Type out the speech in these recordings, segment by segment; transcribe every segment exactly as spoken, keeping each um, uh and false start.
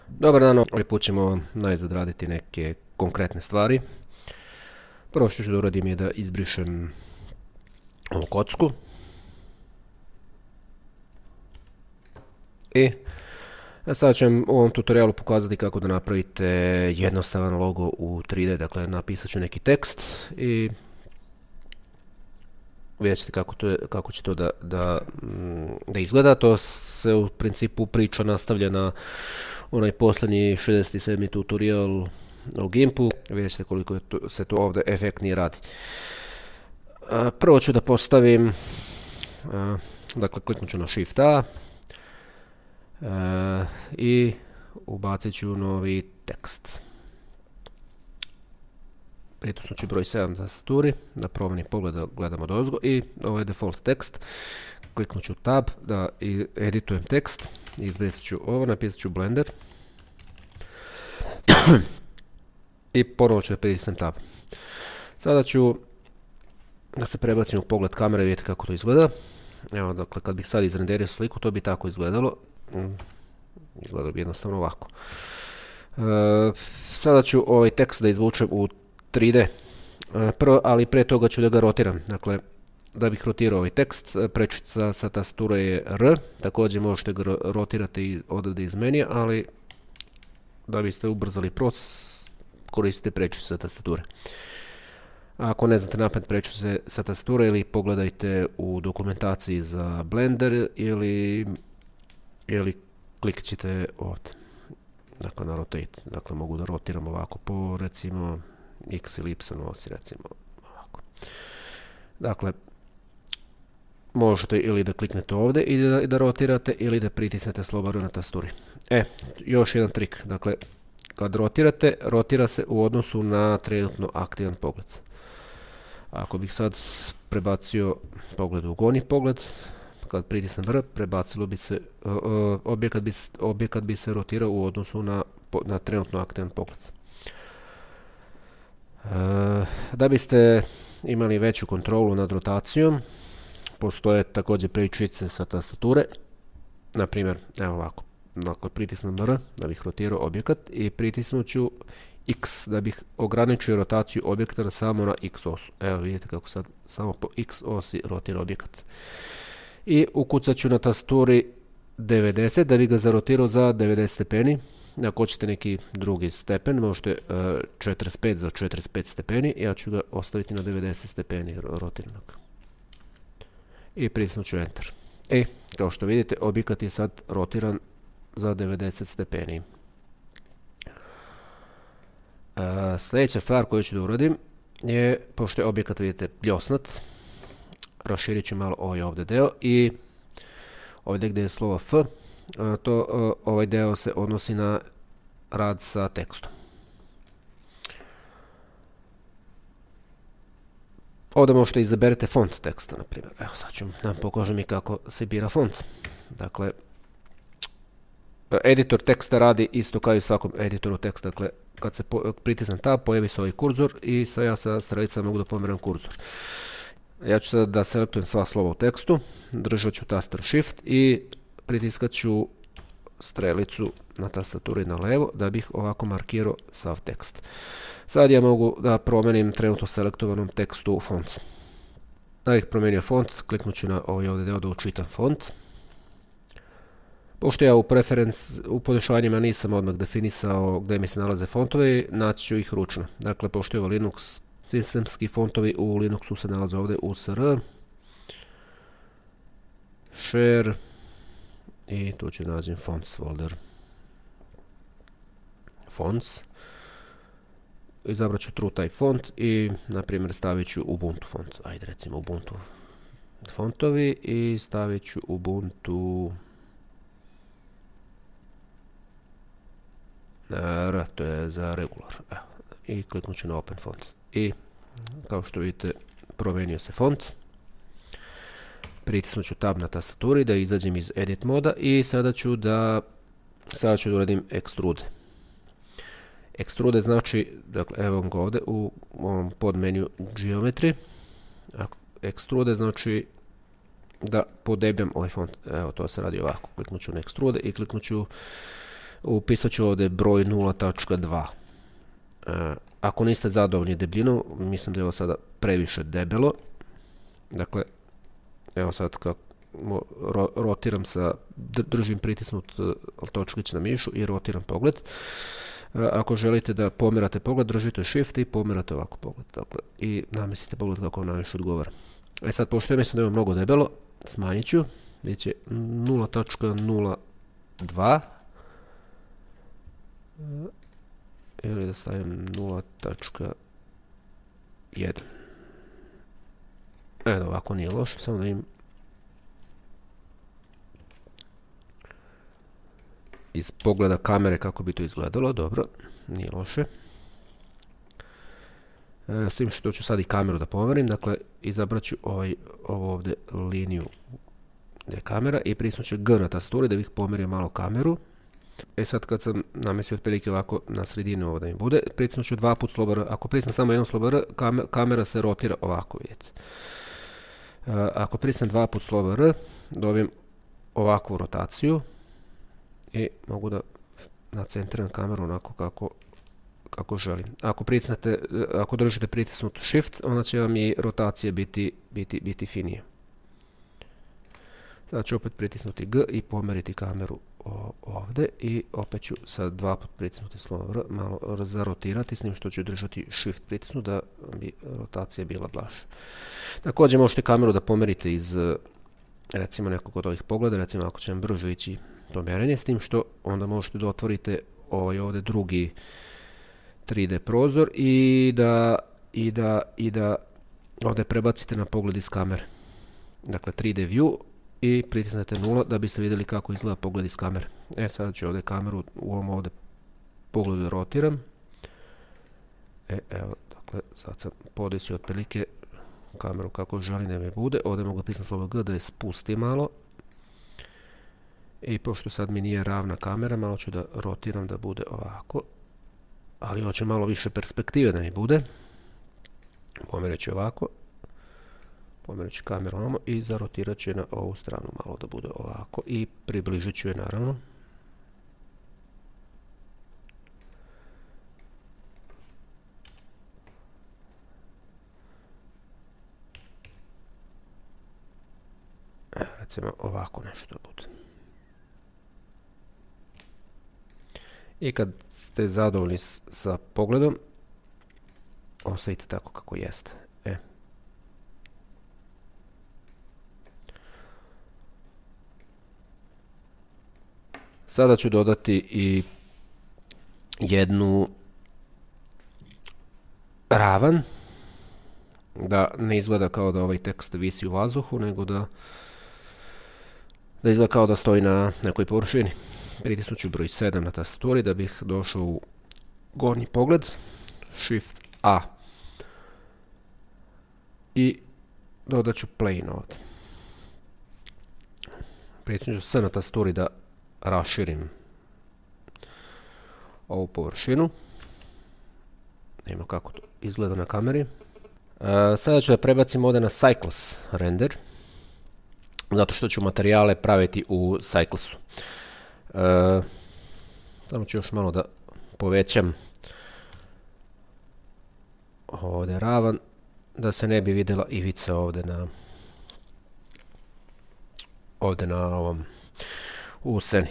Dobar dan, ovaj put ćemo najzad raditi neke konkretne stvari. Prvo što ću da uradim je da izbrišem ovu kocku. I sada ću vam u ovom tutorialu pokazati kako da napravite jednostavan logo u tri D. Dakle, napisat ću neki tekst i vidjet ćete kako, to je, kako će to da, da, da izgleda. To se u principu priča nastavlja na onaj posljednji šezdeset sedmi tutorial o Gimpu. Vidjet ćete koliko je to, se to ovdje efektnije radi. A, prvo ću da postavim, a, dakle kliknut ću na Shift A a, i ubacit ću novi tekst. Pritisnut ću broj sedam na tastaturi, da promenim pogled da gledam odozgo i ovo je default tekst. Kliknut ću Tab da editujem tekst, izbrisit ću ovo, napisat ću Blender i ponovo ću da pritisnem Tab. Sada ću da se prebacim u pogled kamere, vidite kako to izgleda. Evo, dakle, kad bih sad izrenderio sliku, to bi tako izgledalo. Izgledalo bi jednostavno ovako. E, sada ću ovaj tekst da izvučem u tri D, prvo, ali pre toga ću da ga rotiram. Dakle, da bih rotirao ovaj tekst, prečica sa tastature je R, također možete ga rotirati i odavde iz menija, ali da biste ubrzali proces, koristite prečicu sa tastature. Ako ne znate napad prečice sa tastature, ili pogledajte u dokumentaciji za Blender, ili, ili klikat ćete ovdje, dakle na rotate. Dakle, mogu da rotiram ovako po, recimo, X ili Y osi, recimo ovako. Dakle, možete ili da kliknete ovdje i da, da rotirate, ili da pritisnete slobodno na tasturi. E, još jedan trik. Dakle, kad rotirate, rotira se u odnosu na trenutno aktivan pogled. Ako bih sad prebacio pogled u gornji pogled, kad pritisnem R, prebacilo bi se, uh, uh, objekat, bi, objekat bi se rotirao u odnosu na, na trenutno aktivan pogled. Uh, da biste imali veću kontrolu nad rotacijom, postoje također prečice sa tastature. Na primjer, evo ovako, dakle pritisnem R da bih rotirao objekat i pritisnut ću X da bih ograničio rotaciju objekta samo na X osu. Evo vidite kako sad samo po X osi rotira objekat. I ukucat ću na tastaturi devedeset da bih ga zarotirao za devedeset stepeni. Ako hoćete neki drugi stepen, možete uh, četrdeset pet za četrdeset pet stepeni. Ja ću ga ostaviti na devedeset stepeni rotiranog. I pritisnut ću Enter. E, kao što vidite, objekat je sad rotiran za devedeset stepeni. Uh, sljedeća stvar koju ću da uradim je, pošto je objekat, vidite, bljosnat, raširit ću malo ovaj ovdje deo i ovdje gdje je slovo F, uh, to, uh, ovaj deo se odnosi na rad sa tekstom. Ovdje možete izaberete font teksta, na primjer. Evo sad ću nam pokažem mi kako se bira font. Dakle, editor teksta radi isto kao i u svakom editoru teksta. Dakle, kad se pritisnem Tab, pojavi se ovaj kurzor i sad ja sa strelica mogu da pomeram kurzor. Ja ću sad da selektujem sva slova u tekstu, držat ću taster Shift i pritiskat ću strelicu na tastaturi na levo da bih ovako markirao sav tekst. Sad ja mogu da promenim trenutno selektovanom tekstu font. Da bih promenio font, kliknut ću na ovaj ovdje deo da učitam font. Pošto ja u preference, u podešavanjima nisam odmah definisao gdje mi se nalaze fontovi, naći ću ih ručno. Dakle, pošto je ovo Linux, sistemski fontovi u Linuxu se nalaze ovdje U S R, Share i tu ću nađem Fonts folder. Fonts. Izabrat ću true taj font i, na primjer, stavit ću Ubuntu font. Ajde, recimo Ubuntu fontovi i stavit ću Ubuntu R, to je za regular. Evo. I kliknut ću na Open font. I, kao što vidite, promenio se font. Pritisnut ću Tab na tastaturi da izađem iz Edit moda i sada ću da, sada ću da uradim Extrude. Extrude znači, dakle, evo ga ovdje u ovom podmeniju Geometry. Extrude znači da podebljam ovaj font. Evo, to se radi ovako. Kliknut ću na Extrude i kliknut ću Upisat ću ovdje broj nula tačka dva. Ako niste zadovoljni debljinom, mislim da je ovo sada previše debelo. Dakle, evo sad kako ro, rotiram sa, držim pritisnut točkić na mišu i rotiram pogled. Ako želite da pomerate pogled, držite shift i pomerate ovako pogled. Dakle, i namestite pogled kako vam najviše odgovara. E sad, pošto ja mislim da je mnogo debelo, smanjit ću. Vidjet će nula tačka nula dva. Ili da stavim nula tačka jedan. Evo, ovako nije loše, samo da im iz pogleda kamere kako bi to izgledalo. Dobro, nije loše. E, s tim što ću sad i kameru da pomerim, dakle izabrat ću ovaj, ovo ovdje liniju gdje je kamera i pritisnut ću G na tasturi da bih pomerio malo kameru. E sad kad sam namestio otprilike ovako na sredinu ovo da mi bude, pritisnut ću dva put slobo R. Ako pritisnem samo jednom slobo R, kamera se rotira ovako, vidite. E, ako pritisnem dva put slobo R, dobijem ovakvu rotaciju i mogu da nacentriram kameru onako kako, kako želim. Ako pritisnete, ako držite pritisnut shift, onda će vam i rotacija biti, biti, biti finije. Sada ću opet pritisnuti G i pomeriti kameru ovdje i opet ću sad dva put pritisnuti slovo R, malo zarotirati, s njim što ću držati shift pritisnut da bi rotacija bila blaža. Također možete kameru da pomerite iz recimo nekog od ovih pogleda, recimo ako će vam brže ići pomerenje, s tim što onda možete da otvorite ovaj ovdje drugi tri D prozor i da, i da, i da ovdje prebacite na pogled iz kamere. Dakle tri D view i pritisnete nula da biste vidjeli kako izgleda pogled iz kamere. E sad ću ovdje kameru u ovom ovdje pogledu rotiram. E evo, dakle sad sam podesio otprilike kameru kako želim da mi bude. Ovdje mogu pritisnuti slovo G da je spusti malo. I pošto sad mi nije ravna kamera, malo ću da rotiram da bude ovako. Ali hoće malo više perspektive da mi bude. Pomjerit ću ovako. Pomjerit ću kameru ovamo i zarotirat ću je na ovu stranu malo da bude ovako. I približit ću je naravno. Evo recimo ovako nešto bude. I kad ste zadovoljni sa pogledom, ostavite tako kako jeste. E. Sada ću dodati i jednu ravan, da ne izgleda kao da ovaj tekst visi u vazduhu, nego da, da izgleda kao da stoji na nekoj površini. Pritisnut ću broj sedam na tastaturi da bih došao u gornji pogled, shift A i dodat ću plane ovdje. Pritisnut ću S na tastaturi da raširim ovu površinu. Vidimo kako to izgleda na kameri. E, sada ću da prebacim ovdje na Cycles render, zato što ću materijale praviti u Cyclesu. E, samo ću još malo da povećam ovdje ravan, da se ne bi vidjela ivica ovdje na ovdje na ovom useni.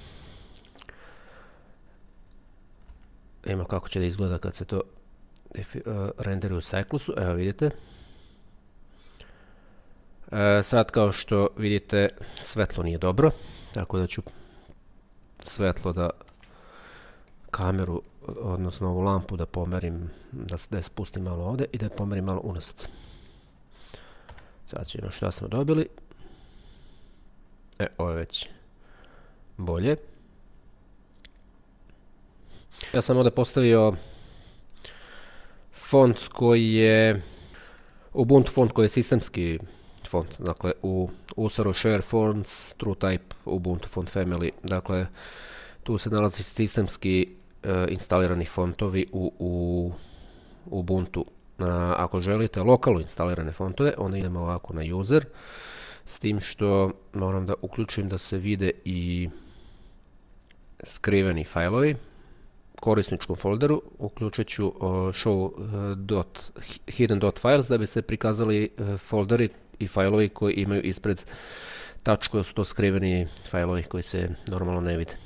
Vidimo kako će da izgleda kad se to uh, renderi u Cyclesu. Evo vidite. E, sad kao što vidite svetlo nije dobro, tako da ću svetlo da kameru, odnosno ovu lampu da pomerim, da, da je spustim malo ovdje i da je pomerim malo unazad. Sad ćemo što smo dobili. E, ovo je već bolje. Ja sam ovdje postavio font koji je Ubuntu font koji je sistemski font, dakle u Usero Share Fonts, TrueType, Ubuntu Font Family, dakle tu se nalazi sistemski e, instalirani fontovi u, u Ubuntu. A, ako želite lokalno instalirane fontove, onda idemo ovako na User, s tim što moram da uključim da se vide i skriveni fajlovi, korisničkom folderu uključit ću show.hidden.files da bi se prikazali folderi i fajlovi koji imaju ispred tačku, jer su to skriveni fajlovi koji se normalno ne vide.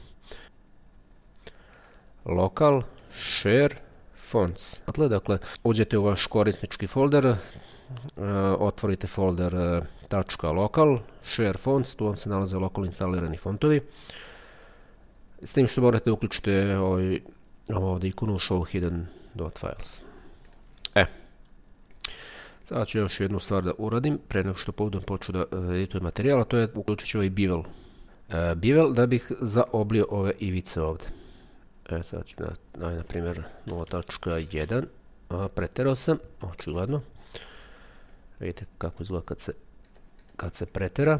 Local share fonts. Dakle, uđete u vaš korisnički folder, otvorite folder .local share fonts, tu vam se nalaze lokalno instalirani fontovi. S tim što morate uključiti ovaj, ovo ovdje ikonu show hidden.files. E, sada ću još jednu stvar da uradim, pre nego što povodom počnu da editujem materijal, a to je uključit ću ovaj bevel. E, bevel da bih zaoblio ove ivice ovdje. E, sada ću na, na, na primjer nula tačka jedan, preterao sam, očigledno. Vidite kako izgleda kad se, kad se pretera.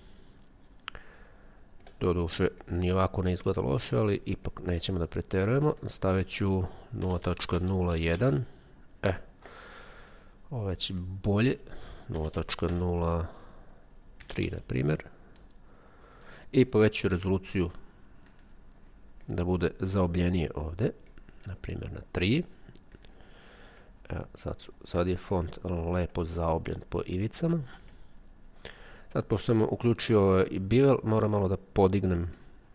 Doduše, ni ovako ne izgleda loše, ali ipak nećemo da preterujemo. Stavit ću nula tačka nula jedan. E, ovo već bolje. nula tačka nula tri na primjer. I poveću rezoluciju da bude zaobljenije ovdje. Na primjer na tri. Evo, sad, su, sad je font lepo zaobljen po ivicama. Sad, pošto sam uključio i bevel, moram malo da podignem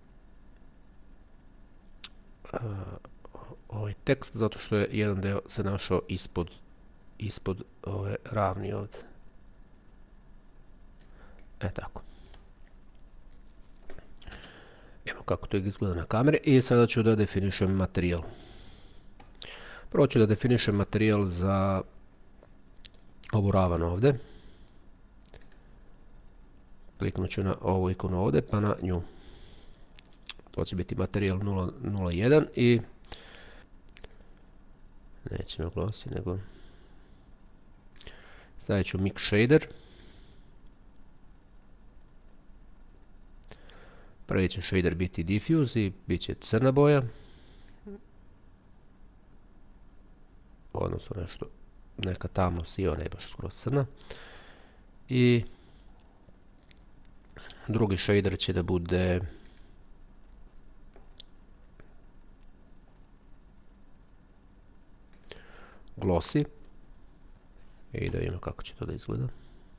uh, ovaj tekst, zato što je jedan deo se našao ispod, ispod ove ravni ovdje. E tako. Evo kako to izgleda na kameri i sada ću da definišem materijal. Prvo ću da definišem materijal za ovu ravan ovdje. Kliknut ću na ovu ikonu ovdje, pa na nju. To će biti materijal nula nula jedan i nećemo glossy, nego stavit ću mix shader. Prvi će shader biti diffuse i bit će crna boja. Odnosno nešto, neka tamo siva, ne baš skroz crna. I drugi shader će da bude glossy. I da vidimo kako će to da izgleda.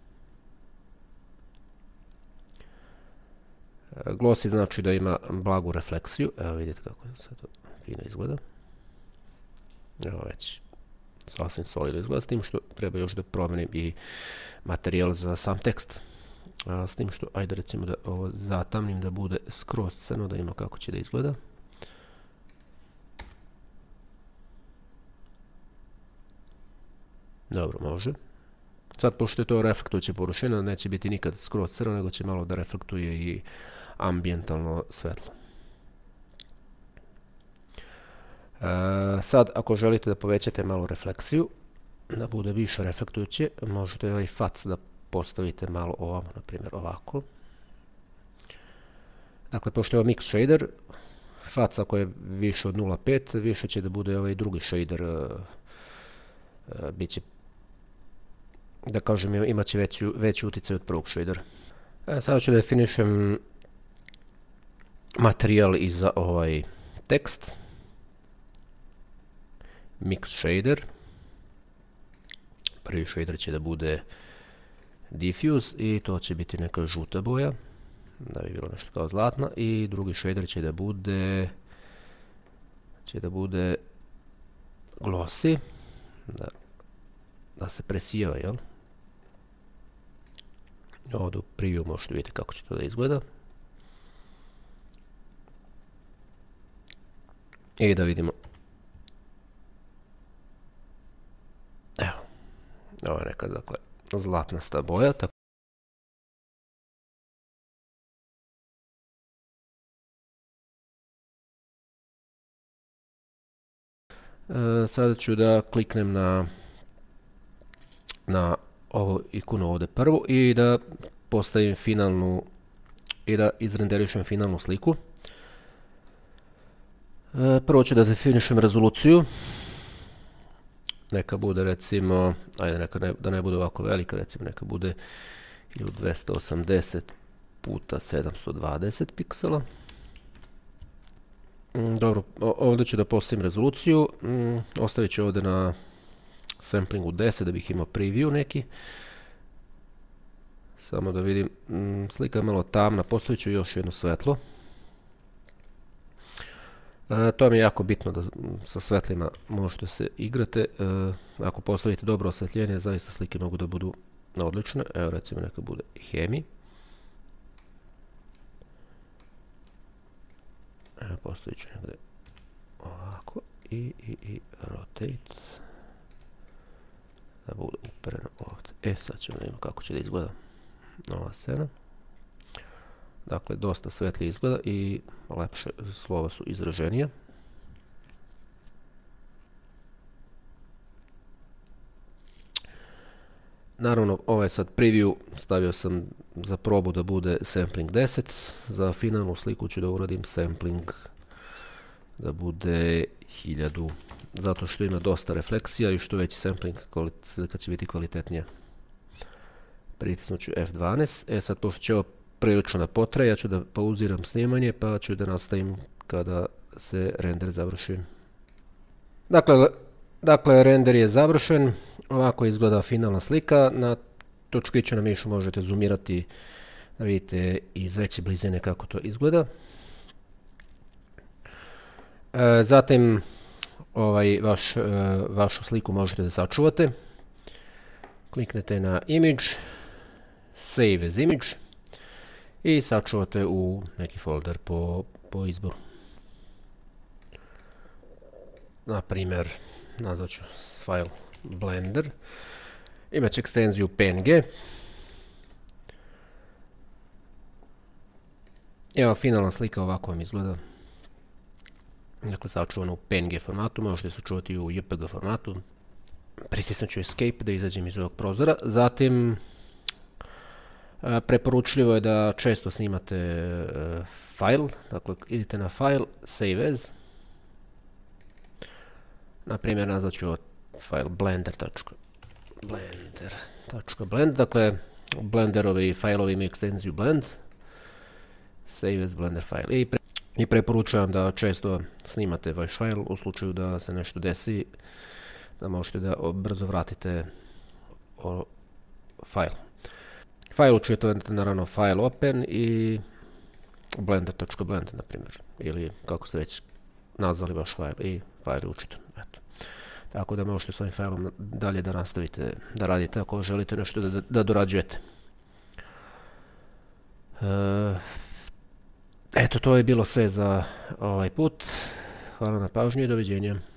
Glossy znači da ima blagu refleksiju. Evo vidite kako se to fino izgleda. Evo već sasvim solidno izgleda, s tim što treba još da promenim i materijal za sam tekst. A, s tim što, ajde recimo da ovo zatamnim da bude skroz crno, da ima kako će da izgleda. Dobro, može. Sad, pošto je to reflektujuća površina, neće biti nikad skroz crno, nego će malo da reflektuje i ambijentalno svetlo. E, sad, ako želite da povećate malo refleksiju, da bude više reflektujuće, možete ovaj fac da postavite malo ovamo, na primjer ovako. Dakle, pošto je ovo mix shader, fac ako je više od nula zarez pet, više će da bude ovaj drugi shader, uh, uh, bit će, da kažem, imat će veći, veći utjecaj od prvog shadera. E, sada ću da definišem materijal i za ovaj tekst. Mix shader. Prvi shader će da bude diffuse i to će biti neka žuta boja, da bi bilo nešto kao zlatna, i drugi shader će da bude će da bude glossy, da, da se presijeva, jel? Ovdje u preview možete vidjeti kako će to da izgleda. I da vidimo. Evo, ovo je neka, dakle, zlatnasta boja. Tako. E, sada ću da kliknem na na ovu ikonu ovdje prvu i da postavim finalnu i da izrenderišem finalnu sliku. E, prvo ću da definišem rezoluciju. Neka bude recimo, ajde neka ne, da ne bude ovako velika, recimo neka bude dvesta osamdeset puta sedamsto dvadeset piksela. Mm, dobro, ovdje ću da postavim rezoluciju, mm, ostavit ću ovdje na samplingu deset da bih imao preview neki. Samo da vidim, mm, slika je malo tamna, postavit ću još jedno svetlo. E, to mi je jako bitno da sa svetlima možete se igrate. E, ako postavite dobro osvetljenje, zaista slike mogu da budu odlične. Evo recimo neka bude Hemi. Evo postavit ću negdje ovako i, i, i rotate. Da bude upereno ovdje. E sad ćemo vidjeti kako će da izgleda ova scena. Dakle, dosta svetlije izgleda i lepše slova su izraženija. Naravno, ovaj sad preview stavio sam za probu da bude sampling deset. Za finalnu sliku ću da uradim sampling da bude hiljadu. Zato što ima dosta refleksija i što veći sampling slika će biti kvalitetnija. Pritisnut ću F dvanaest. E sad, pošto će ovo prilično da potraje, ja ću da pauziram snimanje pa ću da nastavim kada se render završi. Dakle, dakle render je završen. Ovako izgleda finalna slika. Na točkiću na mišu možete zoomirati da vidite iz veće blizine kako to izgleda. E, zatim ovaj vaš, e, vašu sliku možete da sačuvate. Kliknete na image, save as image i sačuvate u neki folder po, po izboru. Na primjer, nazvat ću file Blender. Imaće ekstenziju P N G. Evo finalna slika ovako vam izgleda. Dakle, sačuvano u P N G formatu, možete sačuvati u J P G formatu. Pritisnut ću Escape da izađem iz ovog prozora. Zatim, preporučljivo je da često snimate file. Dakle, idete na file, save as. Na primjer, nazvat ću file blender.blend. Dakle, blenderovi failovi imaju ekstenziju blend. Save as blender file. I, pre, i preporučujem da često snimate vaš file u slučaju da se nešto desi, da možete da brzo vratite o, file. File ću to naravno file open i blender.blend na primjer. Ili kako ste već nazvali vaš file i file je učitan. Eto. Tako da možete s ovim filom dalje da nastavite da radite ako želite nešto da, da dorađujete. E, eto, to je bilo sve za ovaj put. Hvala na pažnju i doviđenja.